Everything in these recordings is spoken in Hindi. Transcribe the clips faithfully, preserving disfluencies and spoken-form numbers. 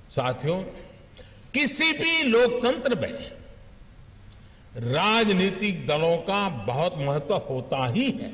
साथियों, किसी भी लोकतंत्र में राजनीतिक दलों का बहुत महत्व होता ही है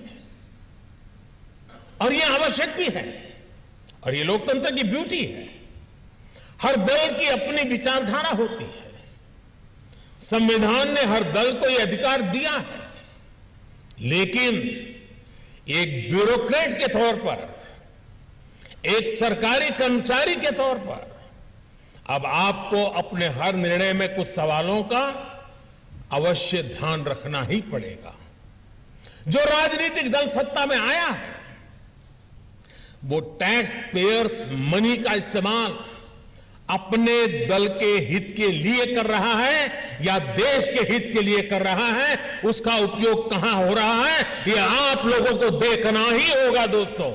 और ये आवश्यक भी है और ये लोकतंत्र की ब्यूटी है। हर दल की अपनी विचारधारा होती है। संविधान ने हर दल को यह अधिकार दिया है, लेकिन एक ब्यूरोक्रेट के तौर पर, एक सरकारी कर्मचारी के तौर पर अब आपको अपने हर निर्णय में कुछ सवालों का अवश्य ध्यान रखना ही पड़ेगा। जो राजनीतिक दल सत्ता में आया है वो टैक्स पेयर्स मनी का इस्तेमाल अपने दल के हित के लिए कर रहा है या देश के हित के लिए कर रहा है, उसका उपयोग कहां हो रहा है ये आप लोगों को देखना ही होगा। दोस्तों,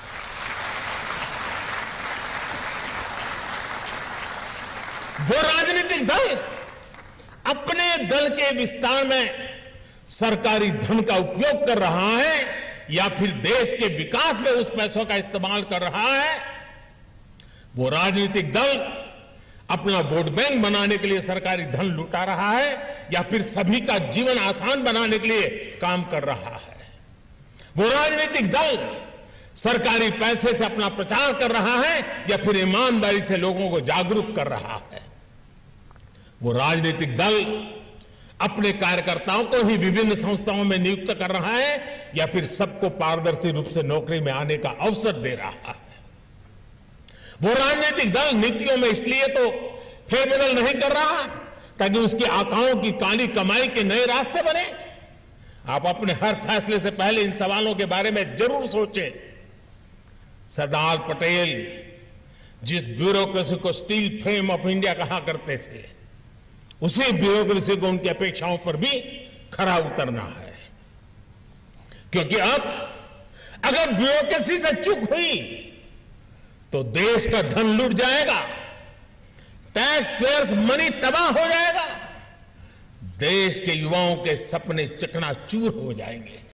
वो राजनीतिक दल अपने दल के विस्तार में सरकारी धन का उपयोग कर रहा है या फिर देश के विकास में उस पैसों का इस्तेमाल कर रहा है, वो राजनीतिक दल अपना वोट बैंक बनाने के लिए सरकारी धन लुटा रहा है या फिर सभी का जीवन आसान बनाने के लिए काम कर रहा है, वो राजनीतिक दल सरकारी पैसे से अपना प्रचार कर रहा है या फिर ईमानदारी से लोगों को जागरूक कर रहा है, वो राजनीतिक दल अपने कार्यकर्ताओं को ही विभिन्न संस्थाओं में नियुक्त कर रहा है या फिर सबको पारदर्शी रूप से नौकरी में आने का अवसर दे रहा है। वो राजनीतिक दल नीतियों में इसलिए तो फेरबदल नहीं कर रहा ताकि उसकी आकाओं की काली कमाई के नए रास्ते बने। आप अपने हर फैसले से पहले इन सवालों के बारे में जरूर सोचें। सरदार पटेल जिस ब्यूरोक्रेसी को स्टील फ्रेम ऑफ इंडिया कहा करते थे, उसी ब्यूरोक्रेसी को उनकी अपेक्षाओं पर भी खरा उतरना है, क्योंकि अब अगर ब्यूरोक्रेसी से चूक हुई तो देश का धन लूट जाएगा, टैक्स पेयर्स मनी तबाह हो जाएगा, देश के युवाओं के सपने चकनाचूर हो जाएंगे।